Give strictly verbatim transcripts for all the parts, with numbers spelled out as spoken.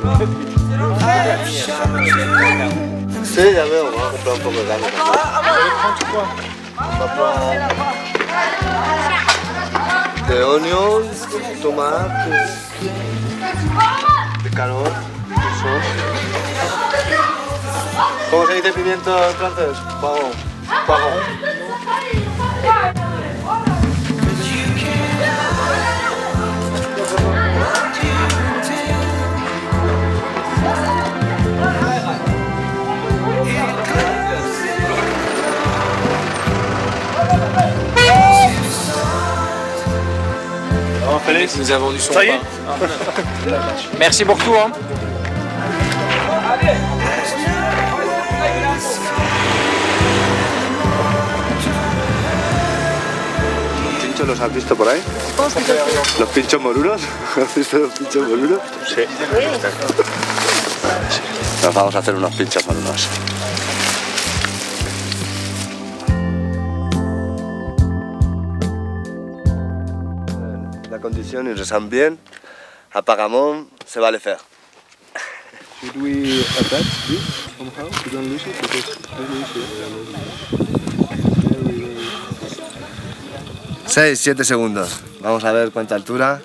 Sí, ya veo, vamos a comprar un poco de carne. De onions, tomates, de calor, quesos. ¿Cómo se dice pimiento en francés? Poivron. Poivron. Félix, il nous a vendu son pain. Merci pour tout. Hein. ¿Los pinchos los has visto por ahí? ¿Los pinchos morunos? ¿Has visto los pinchos morunos? Sí. Nos vamos a hacer unos pinchos morunos. La condition, ils ressemblent bien. À Pagamon, ça va le faire. Should we attach this somehow to don't lose it? Because maybe seis, siete segundos. Vamos a ver cuánta altura.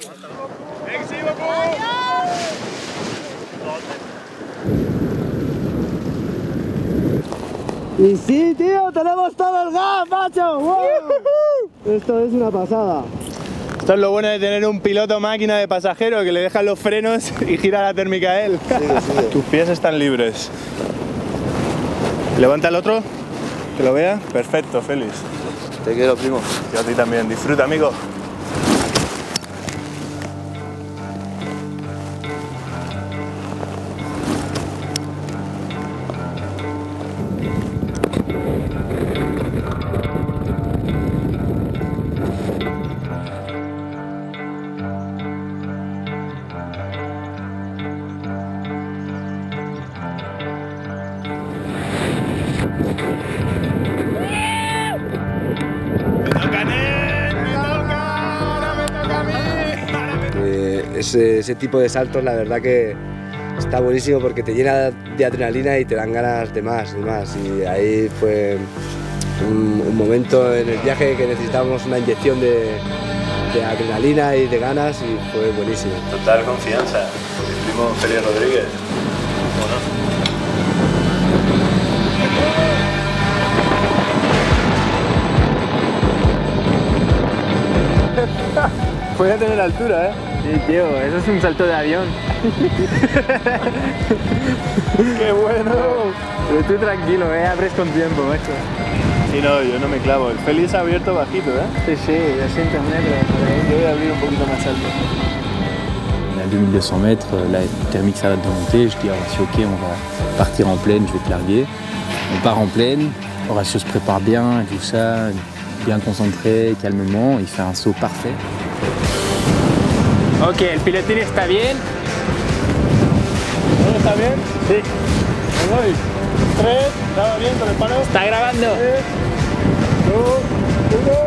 Y sí, tío, tenemos todo el gas, macho. ¡Wow! Esto es una pasada. Esto es lo bueno de tener un piloto máquina de pasajero que le dejan los frenos y gira la térmica a él. Sigue, sigue. Tus pies están libres. Levanta el otro, que lo vea. Perfecto, Félix. Te quiero, primo. Yo a ti también. Disfruta, amigo. Ese, ese tipo de saltos, la verdad que está buenísimo porque te llena de adrenalina y te dan ganas de más y más. Y ahí fue un, un momento en el viaje que necesitábamos una inyección de, de adrenalina y de ganas y fue buenísimo. Total confianza. Mi primo Félix Rodríguez. Puede tener altura, ¿eh? Sí, tío, eso es un salto de avión. ¡Qué bueno! Pero tú tranquilo, ¿eh? Abres con tiempo, macho. Sí, no, yo no me clavo. El Félix ha abierto bajito, ¿eh? Sí, sí, doscientos metros. Por ahí. Yo voy a abrir un poquito más alto. À deux mille deux cents mètres, la thermique s'arrête de monter. Je dis à Horacio, ok, on va partir en plaine, je vais te larguer. On part en plaine, Horacio se prépare bien, tout ça, bien concentré, calmement. Il fait un saut parfait. Ok, el pilotín está bien. ¿Todo está bien? Sí. Me voy. Tres, ¿estaba bien con el palo? Está grabando. Tres, dos, uno.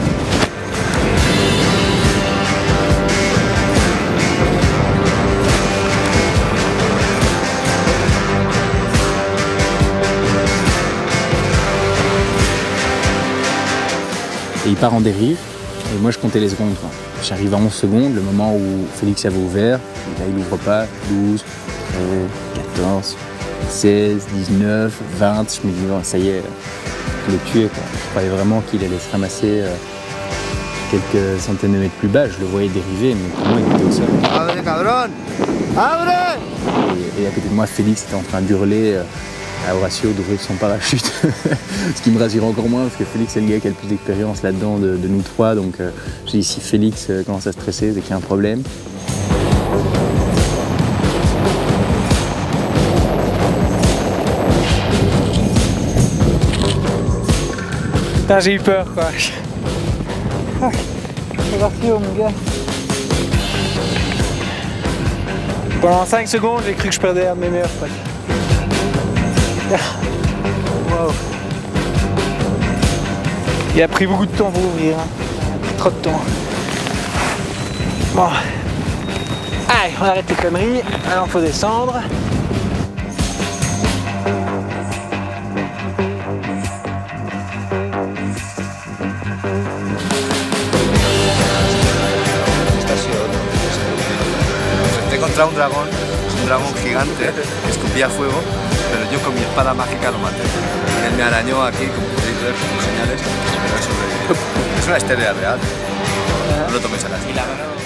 Et il part en dérive, et moi je comptais les secondes. J'arrive à onze secondes, le moment où Félix avait ouvert, et là il n'ouvre pas, douze, treize, quatorze, seize, dix-neuf, vingt, je me dis bon, ça y est, je l'ai tué quoi. Je croyais vraiment qu'il allait se ramasser euh, quelques centaines de mètres plus bas, je le voyais dériver, mais pour moi il était au sol. ¡Abre, cabrón! ¡Abre! Et, et à côté de moi, Félix était en train d'hurler euh, à Horacio d'ouvrir son parachute, ce qui me rassure encore moins parce que Félix est le gars qui a le plus d'expérience là-dedans de, de nous trois, donc euh, je dis si Félix euh, commence à stresser, c'est qu'il y a un problème. Putain, j'ai eu peur quoi. Horacio, mon gars. Pendant cinq secondes, j'ai cru que je perdais un de mes meilleurs potes. Wow. Il a pris beaucoup de temps pour ouvrir, hein. Trop de temps. Bon. Allez, on arrête les conneries. Alors, faut descendre. Me enfrenté contra un dragón, un dragón gigante que escupía fuego, pero yo con mi espada mágica lo maté. Él me arañó aquí, como podéis ver, con señales, pero he sobrevivido. Es una historia real, no lo toméis a la